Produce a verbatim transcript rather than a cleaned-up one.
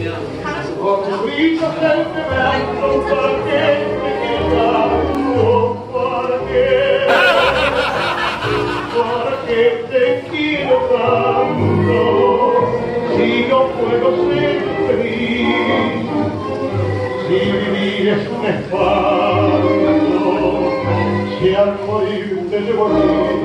Oculito sentimiento, ¿para qué me quiero? ¿Para qué? ¿Para qué te quiero tanto? Si no puedo ser feliz, si vivir es un espanto, si al morir te llevo a ti.